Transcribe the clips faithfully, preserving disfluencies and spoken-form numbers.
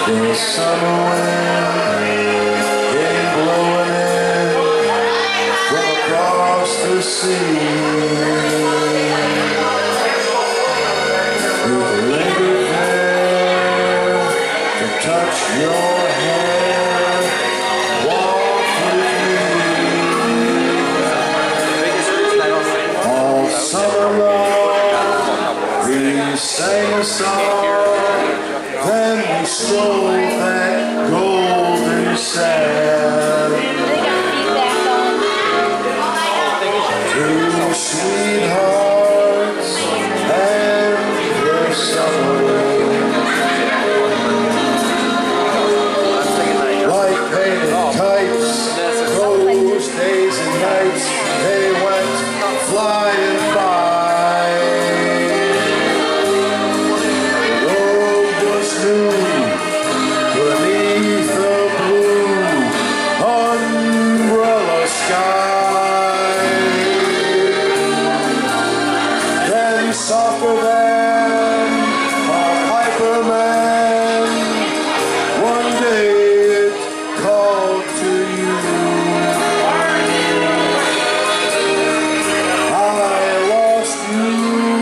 The summer wind came blowing in from across the sea. You lingered there to touch your hair, walk with me. All summer long we sang a song, then we stole that golden sand. Two sweethearts and their summer wind, like painted kites, those days and nights they went flying by. The road was new beneath the blue umbrella sky. Then softer than a piper man, one day it called to you. I lost you,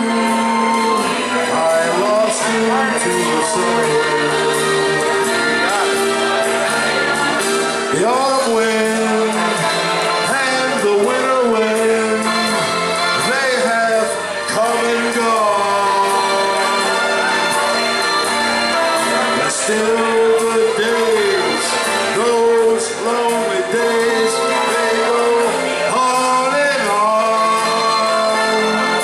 I lost you to the sun. The autumn wind and the winter wind, they have come and gone. And still the days, those lonely days, they go on and on.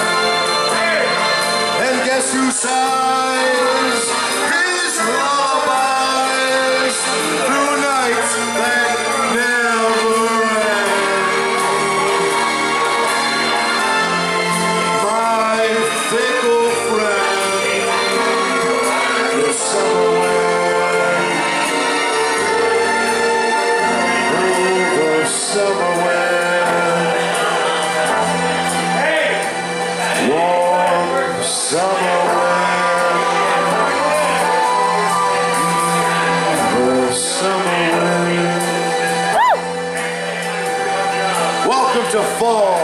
And guess who sighs his lullabies through nights that never end? My fickle friend, the summer wind, oh, the summer wind, warm summer wind, the summer wind. Welcome to fall.